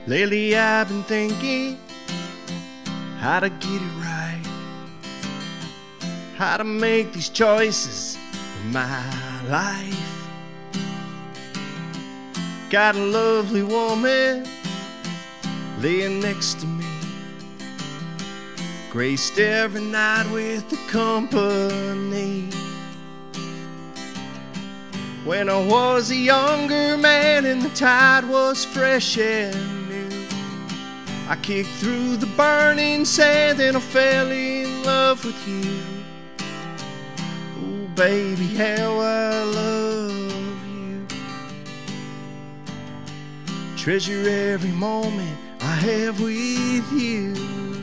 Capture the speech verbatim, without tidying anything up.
Lately I've been thinking how to get it right, how to make these choices in my life. Got a lovely woman laying next to me, graced every night with the company. When I was a younger man and the tide was fresh and new, I kicked through the burning sand and I fell in love with you. Oh baby, how I love you. Treasure every moment I have with you.